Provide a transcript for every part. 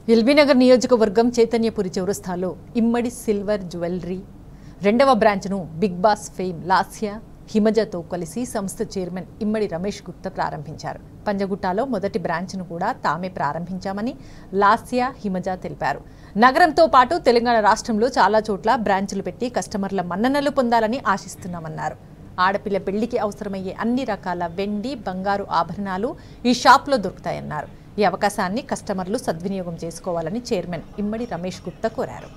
ఎల్బీనగర్ నియోజకవర్గం చైతన్యపురి చౌరస్తాలో ఇమ్మడి silver jewellery రెండవ బ్రాంచ్ను బిగ్ బాస్ ఫేమ్ లాస్య హిమజతో కలిసి సంస్థ చైర్మన్ ఇమ్మడి రమేష్ గుప్తా ప్రారంభించారు. పంజగుట్టలో మొదటి బ్రాంచ్ను కూడా తామే ప్రారంభించామని లాస్య హిమజ తెలిపారు. నగరంతో పాటు తెలంగాణ రాష్ట్రంలో చాలా చోట్ల బ్రాంచ్లు పెట్టి కస్టమర్ల మన్ననలు పొందాలని ఆశిస్తున్నామన్నారు. ఆడపిల్ల పెళ్లికి అవసరమయ్యే అన్ని రకాల వెండి, బంగారు ఆభరణాలు ఈ షాప్లో దొరుకుతాయన్నారు. ఈ అవకాశాన్ని కస్టమర్లు సద్వినియోగం చేసుకోవాలని చైర్మన్ ఇమ్మడి రమేష్ గుప్తా కోరారు.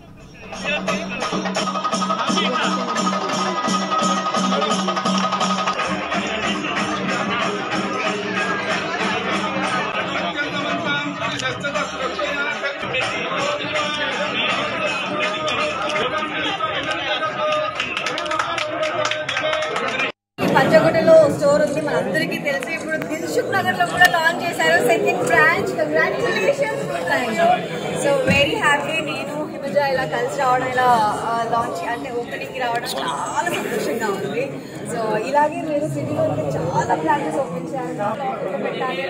పంజగుట్టలో స్టోర్ ఉంది, మనందరికీ తెలిసి. ఇప్పుడు దిల్సుఖ్ నగర్ లో కూడా లాంచ్ చేశారు second branch. Congratulations. So very happy. నేను హిమజ ఇలా కలిసి రావడం, ఇలా లాంచ్ అంటే ఓపెనింగ్ రావడం చాలా సంతోషంగా ఉంది. సో ఇలాగే మీరు సిటీలో చాలా బ్రాంచెస్ ఓపెన్ చేయాలి, పెట్టాలి.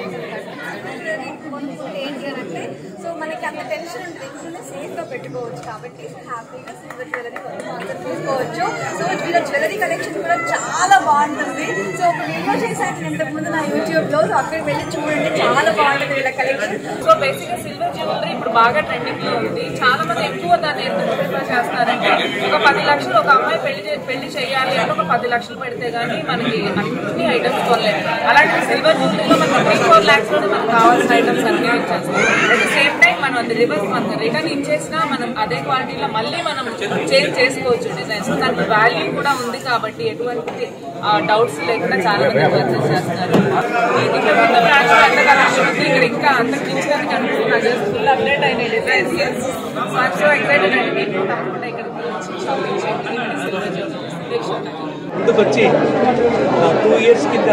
ఏంటి అని అంటే సో మనకి అంత టెన్షన్ ఉంటుంది, ఇంట్లో సేఫ్గా పెట్టుకోవచ్చు. కాబట్టి హ్యాపీగా సిల్వర్ జ్యువెలరీ అందరూ తీసుకోవచ్చు. సో వీళ్ళ జ్యువెలరీ కలెక్షన్ కూడా చాలా బాగుంటుంది. సో ఒక వీడియో చేశాను ఇంతకుముందు నా యూట్యూబ్లో. సో అక్కడికి వెళ్ళి చూడండి, చాలా బాగుంటుంది వీళ్ళ కలెక్షన్. సో బేసిక్గా సిల్వర్ జ్యువెలరీ ఇప్పుడు బాగా ట్రెండింగ్లో ఉంది. చాలా మంది ఎక్కువ దాన్ని ఎందుకు ప్రిఫర్ చేస్తున్నారంటే ఒక 10 లక్షలు ఒక అమ్మాయి పెళ్లి చేయాలి అంటే ఒక 10 లక్షలు పెడితే కానీ మనకి అన్ని ఐటమ్స్ కొనలేదు. అలాంటి సిల్వర్ జ్యువెలరీలో మనకి 3-4 lakhs లోనే మనకు కావాల్సిన ఐటమ్స్ అన్ని వచ్చేస్తాయి. అట్ ద సేమ్ టైం మనం అది రిటర్న్ ఇచ్చేసినా మనం అదే క్వాలిటీలో మళ్ళీ మనం చేంజ్ చేసుకోవచ్చు డిజైన్స్. దానికి వాల్యూ కూడా ఉంది కాబట్టి ఎటువంటి డౌట్స్ లేకుండా చాలా మంది పర్చేస్ చేస్తున్నారు. ఇక్కడ కొత్త బ్రాంచ్ అంత కలెక్షన్ ఉంది. ఇక్కడ ఇంకా అంతకు మించినది కనిపిస్తున్నా ఫుల్ అప్డేట్ అయిన డిజైన్స్. సో ఎక్సైటెడ్ అండి. మీకు తప్పకుండా ఇక్కడికి వచ్చి షాపింగ్ చేయండి. సిల్వర్ జ్యువెలరీ ముందుకు వచ్చి 2 years కింద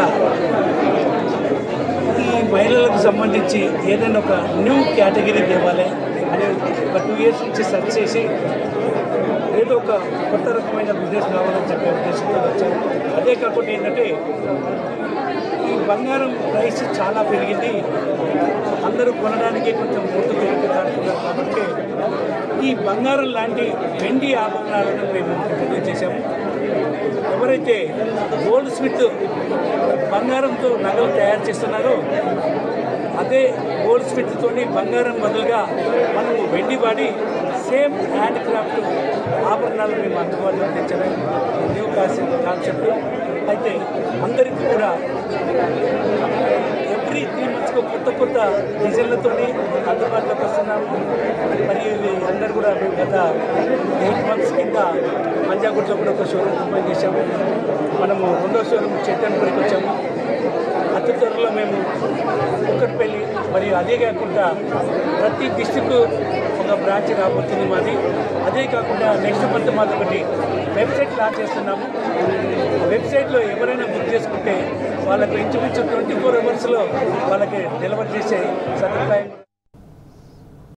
ఈ మహిళలకు సంబంధించి ఏదైనా ఒక న్యూ కేటగిరీ తేవాలి అని ఒక 2 years నుంచి సెర్చ్ చేసి ఏదో ఒక కొత్త రకమైన బిజినెస్ కావాలని చెప్పే ఉద్దేశంతో వచ్చారు. అదే కాకుండా ఏంటంటే ఈ బంగారం ప్రైస్ చాలా పెరిగింది, అందరూ కొనడానికి కొంచెం ముందు పెరుగుతున్నారు. కాబట్టి ఈ బంగారం లాంటి వెండి ఆభరణాలను మేము ఇంట్రడ్యూస్ చేశాము. ఎవరైతే గోల్డ్ స్మిత్ బంగారంతో నగలు తయారు చేస్తున్నారో అదే గోల్డ్ స్మిత్తో బంగారం బదులుగా మనము వెండి వాడి సేమ్ హ్యాండ్ క్రాఫ్ట్ ఆభరణాలు మేము అందుబాటులో తెచ్చడం న్యూ కాన్సెప్ట్. అయితే అందరికీ కూడా ఎవ్రీ 3 monthsకు కొత్త డిజైన్లతో అందుబాటులోకి వస్తున్నాము. మరియు అందరూ కూడా గత 8 months కింద పంజాగుట్టలో కూడా ఒక షోరూమ్ ఓపెన్ చేశాము. మనము 2వ షోరూమ్ చైతన్యపురికి వచ్చాము. అతి త్వరలో మేము కుక్కట్పల్లి మరియు అదే కాకుండా ప్రతి డిస్టిక్ ఒక బ్రాంచ్ రాబోతుంది మాది. అదే కాకుండా నెక్స్ట్ మంత్ మాది ఒకటి వెబ్సైట్ లాంచ్ చేస్తున్నాము. వెబ్సైట్లో ఎవరైనా బుక్ చేసుకుంటే వాళ్ళకి ఇంచుమించు 24 hours వాళ్ళకి డెలివరీ చేసే సదుపాయం